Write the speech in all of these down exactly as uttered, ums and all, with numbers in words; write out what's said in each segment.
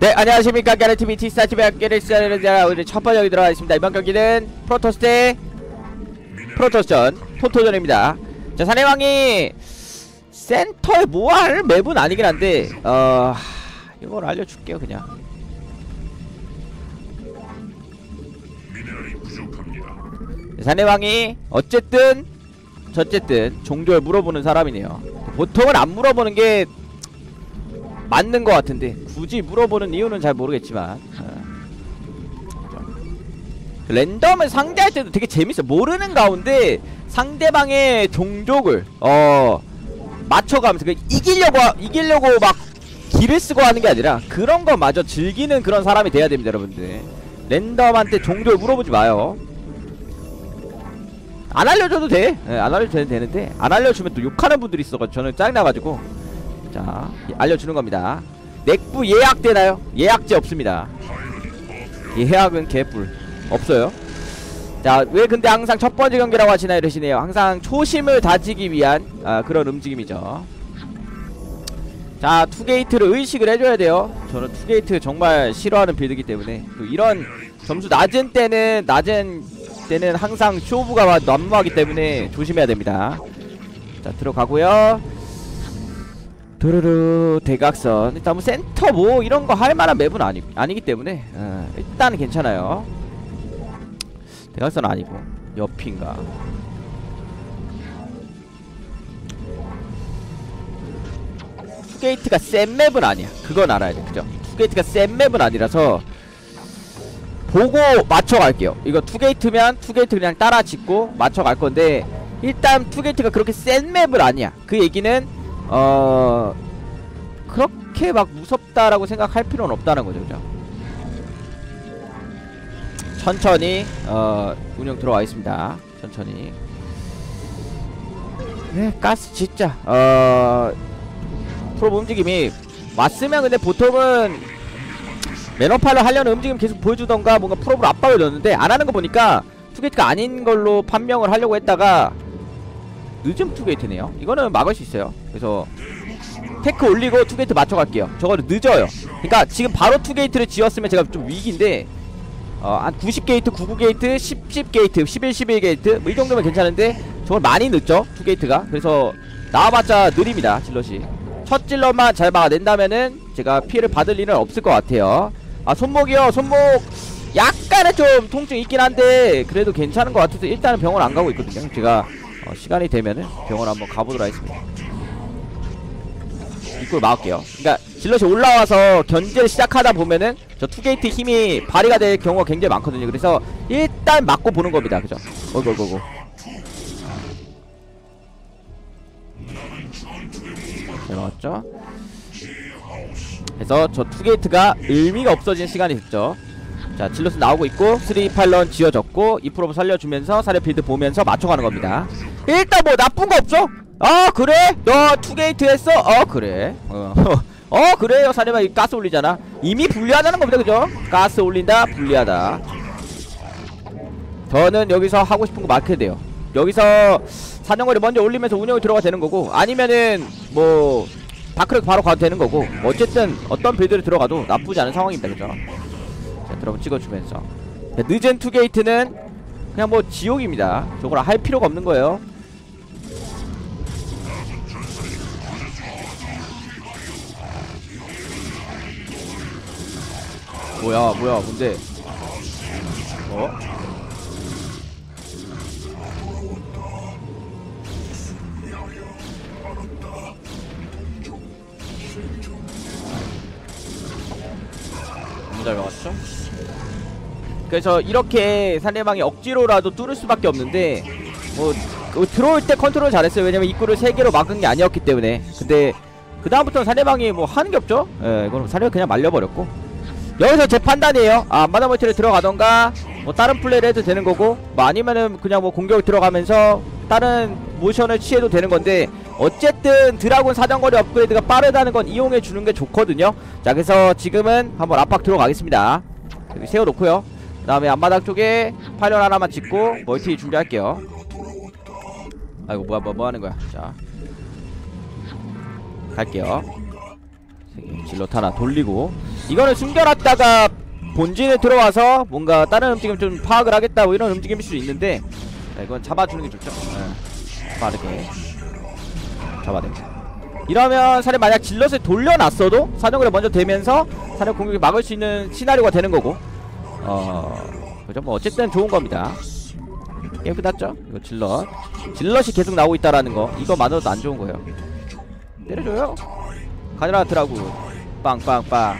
네, 안녕하십니까. 게레티비 티스타티비 학교를 시작하는 오늘 첫 번째 경기 들어가겠습니다. 이번 경기는 프로토스 대 프로토스전 토토전입니다. 자, 사내왕이 센터에 뭐할 맵은 아니긴 한데 어... 이걸 알려줄게요. 그냥 사내왕이 어쨌든 저쨌든 종교를 물어보는 사람이네요. 보통은 안 물어보는 게 맞는 것 같은데 굳이 물어보는 이유는 잘 모르겠지만 어. 랜덤을 상대할 때도 되게 재밌어. 모르는 가운데 상대방의 종족을 어 맞춰가면서 그 이기려고 이기려고 막 기를 쓰고 하는 게 아니라 그런 거 마저 즐기는 그런 사람이 돼야 됩니다. 여러분들 랜덤한테 종족을 물어보지 마요. 안 알려줘도 돼. 네, 안 알려줘도 되는데 안 알려주면 또 욕하는 분들이 있어가지고 저는 짜증나가지고 자, 알려주는 겁니다. 넥부 예약되나요? 예약제 없습니다. 예약은 개뿔 없어요. 자, 왜 근데 항상 첫 번째 경기라고 하시나요? 이러시네요. 항상 초심을 다지기 위한 아, 그런 움직임이죠. 자, 투게이트를 의식을 해줘야 돼요. 저는 투게이트 정말 싫어하는 빌드이기 때문에 또 이런 점수 낮은 때는 낮은 때는 항상 쇼부가 난무하기 때문에 조심해야 됩니다. 자, 들어가고요. 드르르 대각선. 일단 뭐 센터 뭐 이런 거 할 만한 맵은 아니, 아니기 때문에 어, 일단은 괜찮아요. 대각선 아니고 옆인가. 투게이트가 센 맵은 아니야. 그건 알아야 돼. 그죠? 투게이트가 센 맵은 아니라서 보고 맞춰갈게요. 이거 투게이트면 투게이트 그냥 따라 짓고 맞춰갈 건데 일단 투게이트가 그렇게 센 맵은 아니야. 그 얘기는 어... 그렇게 막 무섭다라고 생각할 필요는 없다는 거죠. 그죠? 천천히 어... 운영 들어와 있습니다. 천천히. 네, 가스 진짜 어... 프로브 움직임이 왔으면 근데 보통은 매너팔로 하려는 움직임 계속 보여주던가 뭔가 프로브로 압박을 넣었는데 안 하는 거 보니까 투게이트가 아닌 걸로 판명을 하려고 했다가 늦은 투게이트네요. 이거는 막을 수 있어요. 그래서 테크 올리고 투게이트 맞춰갈게요. 저거는 늦어요. 그러니까 지금 바로 투게이트를 지었으면 제가 좀 위기인데 어, 한 구십 게이트, 구십구 게이트, 십, 십 게이트, 십일, 십일 게이트 뭐 이 정도면 괜찮은데 저걸 많이 늦죠? 투게이트가. 그래서 나와봤자 느립니다. 질럿이. 첫 질럿만 잘 막아낸다면은 제가 피해를 받을 일은 없을 것 같아요. 아, 손목이요. 손목 약간의 좀 통증이 있긴 한데 그래도 괜찮은 것 같아서 일단은 병원 안 가고 있거든요. 제가 어, 시간이 되면은 병원 한번 가보도록 하겠습니다. 입구를 막을게요. 그러니까 질럿이 올라와서 견제를 시작하다 보면은 저 투게이트 힘이 발휘가 될 경우가 굉장히 많거든요. 그래서 일단 막고 보는 겁니다. 그죠? 어이구 어이구 어이구. 잘 막았죠? 그래서 저 투게이트가 의미가 없어진 시간이 됐죠. 자, 질럿은 나오고 있고 삼 팔런 지어졌고 이 프로브 살려주면서 사례 필드 보면서 맞춰가는 겁니다. 일단 뭐 나쁜 거 없죠? 어 그래? 너 투게이트 했어? 어 그래 어, 어 그래요. 사례만 가스 올리잖아. 이미 불리하다는 겁니다. 그죠? 가스 올린다 불리하다. 저는 여기서 하고 싶은 거 마크해야 돼요. 여기서 사정거리 먼저 올리면서 운영이 들어가 되는 거고 아니면은 뭐 다크랙 바로 가도 되는 거고 어쨌든 어떤 빌드를 들어가도 나쁘지 않은 상황입니다. 그죠? 자, 들어가 찍어주면서 자, 늦은 투게이트는 그냥 뭐 지옥입니다. 저걸 할 필요가 없는 거예요. 뭐야 뭐야 뭔데? 어? 너무 잘 막았죠? 그래서 이렇게 상대방이 억지로라도 뚫을 수밖에 없는데 뭐, 뭐 들어올 때 컨트롤 잘했어요. 왜냐면 입구를 세 개로 막은 게 아니었기 때문에. 근데 그 다음부터는 상대방이 뭐 하는 게 없죠? 예, 이거는 상대방 그냥 말려버렸고 여기서 제 판단이에요. 아, 앞마당 멀티를 들어가던가 뭐 다른 플레이를 해도 되는 거고 뭐 아니면은 그냥 뭐 공격을 들어가면서 다른 모션을 취해도 되는 건데 어쨌든 드라군 사정거리 업그레이드가 빠르다는 건 이용해주는 게 좋거든요. 자, 그래서 지금은 한번 압박 들어가겠습니다. 여기 세워놓고요. 그 다음에 앞마당 쪽에 파일럿 하나만 짓고 멀티 준비할게요. 아이고 뭐야 뭐, 뭐 하는 거야. 자, 갈게요. 질럿 하나 돌리고, 이거는 숨겨놨다가 본진에 들어와서 뭔가 다른 움직임 좀 파악을 하겠다 뭐 이런 움직임일 수 있는데, 자, 이건 잡아주는 게 좋죠. 네. 빠르게 잡아냅니다. 이러면 사실 만약 질럿을 돌려놨어도 사정거리 먼저 되면서 사령 공격이 막을 수 있는 시나리오가 되는 거고, 어 그죠? 뭐 어쨌든 좋은 겁니다. 게임 끝났죠? 이거 질럿 질럿이 계속 나오고 있다라는 거, 이거만으로도 안 좋은 거예요. 때려줘요. 가져라 드라군. 빵빵빵.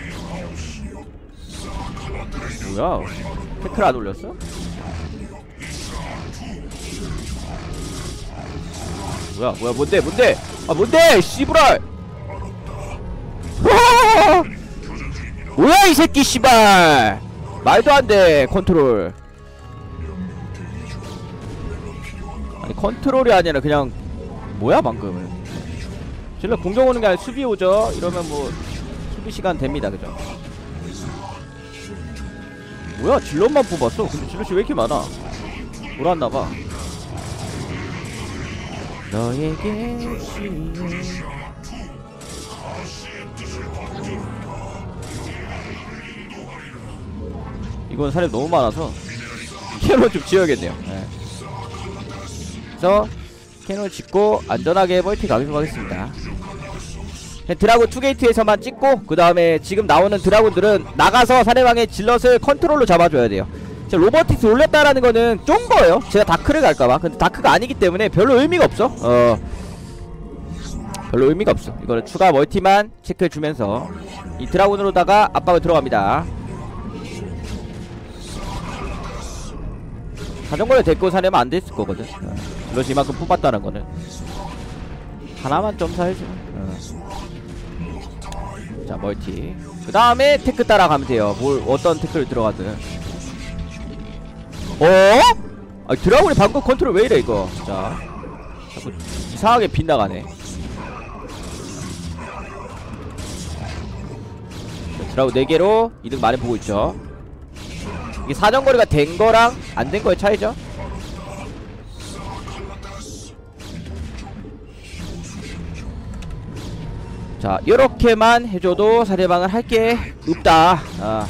뭐야? 태클 안 올렸어? 뭐야 뭐야 뭔데 뭔데? 아 뭔데 씨부랄. 뭐야 이 새끼 씨발. 말도 안돼 컨트롤. 아니 컨트롤이 아니라 그냥 뭐야 방금. 질럿 공격 오는 게 아니라 수비 오죠. 이러면 뭐 수비 시간 됩니다. 그죠? 뭐야 질럿만 뽑았어. 근데 질럿이 왜 이렇게 많아? 돌았나봐. 너에게 시에 이건 사람이 너무 많아서 캐논 좀 지어야겠네요. 네. 그래서 캐논 짓고 안전하게 멀티 가기로 하겠습니다. 드라군 투 게이트에서만 찍고 그 다음에 지금 나오는 드라군들은 나가서 상대방의 질럿을 컨트롤로 잡아줘야 돼요. 로버틱스 올렸다라는 거는 쫀 거예요. 제가 다크를 갈까봐. 근데 다크가 아니기 때문에 별로 의미가 없어. 어 별로 의미가 없어. 이거는 추가 멀티만 체크해주면서 이 드라군으로다가 압박을 들어갑니다. 자전거에 데리고 사려면 안 됐을 거거든. 어. 질럿이 이만큼 뽑았다는 거는 하나만 점사해줘. 어. 자 멀티. 그 다음에 테크 따라가면 돼요. 뭘 어떤 테크를 들어가든. 어? 아 드라군이 방금 컨트롤 왜 이래 이거. 자 자꾸 이상하게 빗나가네. 드라군 네 개로 이득 많이 보고 있죠. 이게 사정거리가 된 거랑 안 된 거의 차이죠. 자 요렇게만 해줘도 상대방은 할 게 없다. 아.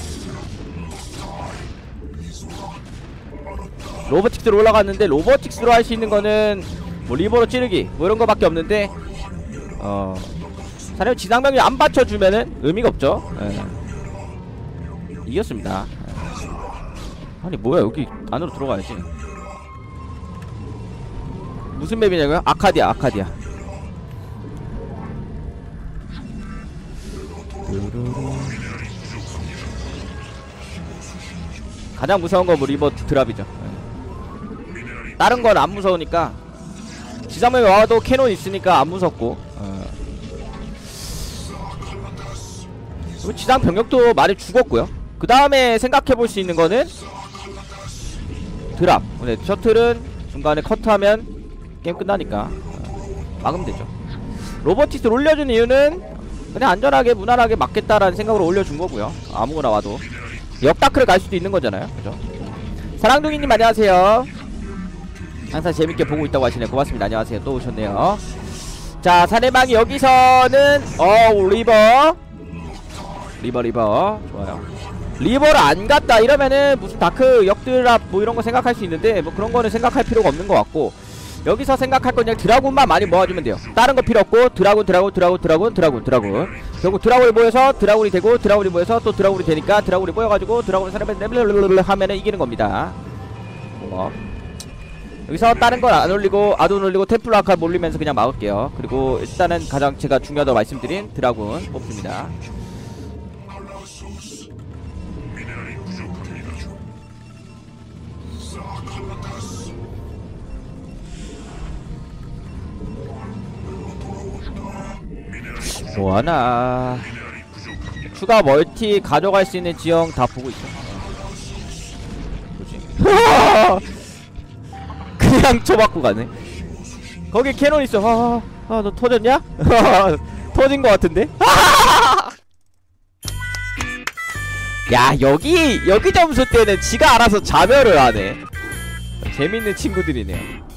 로보틱스로 올라갔는데 로보틱스로 할 수 있는 거는 뭐 리버로 찌르기 뭐 이런 거밖에 없는데, 어 사실 지상병이 안 받쳐주면은 의미가 없죠. 예. 이겼습니다. 예. 아니 뭐야 여기 안으로 들어가야지. 무슨 맵이냐고요? 아카디아 아카디아. 가장 무서운 건 뭐 리버 드랍이죠. 다른 건 안 무서우니까. 지상병이 와도 캐논 있으니까 안 무섭고. 어. 그리고 지상 병력도 많이 죽었고요. 그 다음에 생각해볼 수 있는 거는 드랍. 근데 셔틀은 중간에 커트하면 게임 끝나니까 어. 막으면 되죠. 로보틱스를 올려준 이유는 그냥 안전하게 무난하게 막겠다라는 생각으로 올려준 거고요. 아무거나 와도 역다크를 갈 수도 있는 거잖아요. 그죠? 사랑둥이님 안녕하세요. 항상 재밌게 보고 있다고 하시네. 고맙습니다. 안녕하세요. 또 오셨네요. 자 상대방이 여기서는 어 리버 리버 리버 좋아요. 리버를 안 갔다 이러면은 무슨 다크 역드랍 뭐 이런거 생각할 수 있는데 뭐 그런거는 생각할 필요가 없는 것 같고, 여기서 생각할 건 그냥 드라군만 많이 모아주면 돼요. 다른 거 필요 없고 드라군 드라군 드라군 드라군 드라군 드라군 결국 드라군이 모여서 드라군이 되고 드라군이 모여서 또 드라군이 되니까 드라군이 모여가지고 드라군이 사람을 하면은 이기는 겁니다. 뭐 여기서 다른 건 안 올리고 아돈 올리고 템플러 아카 몰리면서 그냥 막을게요. 그리고 일단은 가장 제가 중요하다고 말씀드린 드라군 뽑습니다. 뭐하나 추가 멀티 가져갈 수 있는 지형 다 보고 있어. 뭐지? 그냥 쳐받고 가네. 거기 캐논 있어. 아, 아, 너 터졌냐? 터진 거 같은데? 야, 여기 여기 점수 때는 지가 알아서 자멸을 하네. 재밌는 친구들이네요.